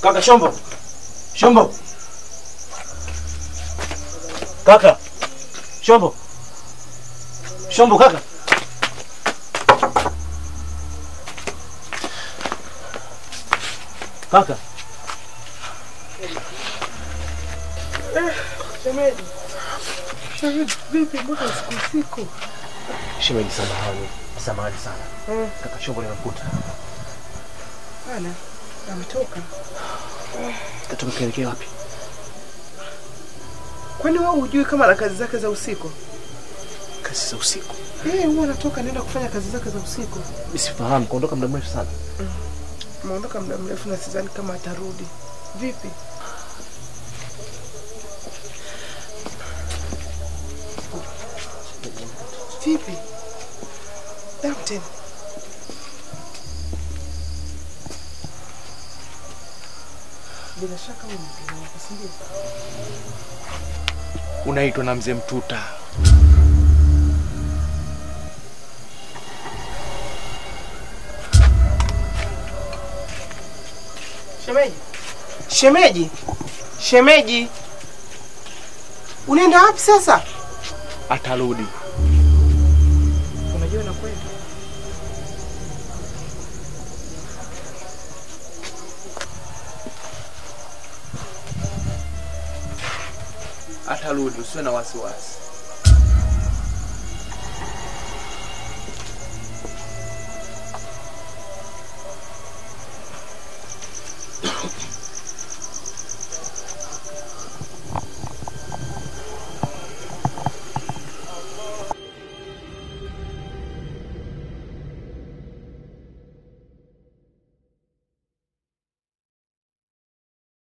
Kaka Shombo. Shombo. Kaka. Shombo. Shombo kaka. Kaka. Shemeji. Shemeji, vipi mbona usiku? Shemeji samahani sana. Kaka Shombo nimemkuta. Ana, ametoka. Tumpelekea wapi? Kwani wewe hujui kama ana kazi zake za usiku? Kazi za usiku? Huwa anatoka nenda kufanya kazi zake za usiku. Sifahamu, kaondoka muda mrefu sana. Ameondoka muda mrefu na sidhani kama atarudi. Vipi? Vipi? Damten. Bila shaka wewe unasikia. Unaitwa na mzee Mtuta. Shemeji. Unaenda wapi sasa? Atarudi. Unajua na kweli. Atarudi, usiwe na wasiwasi.